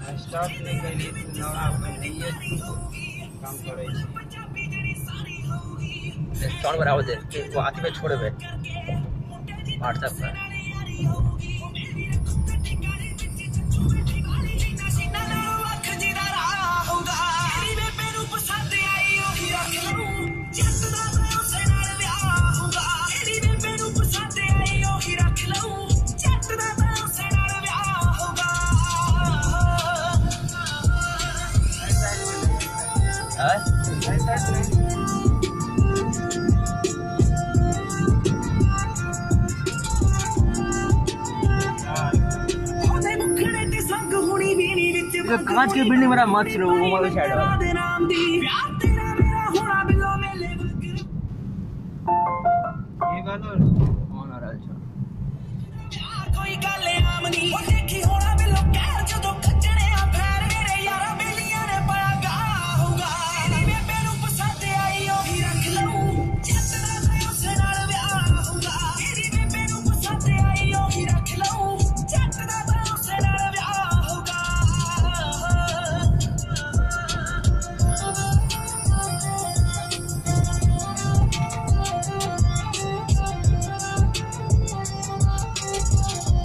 Start नहीं करी नवा नहीं काम करे साउंड बराबर दे वो आती पे छोड़ बे व्हाट्सएप पर कांच की बिल्डिंग मेरा मत चलो वो वाला साइड ये गाना कौन आ रहा है?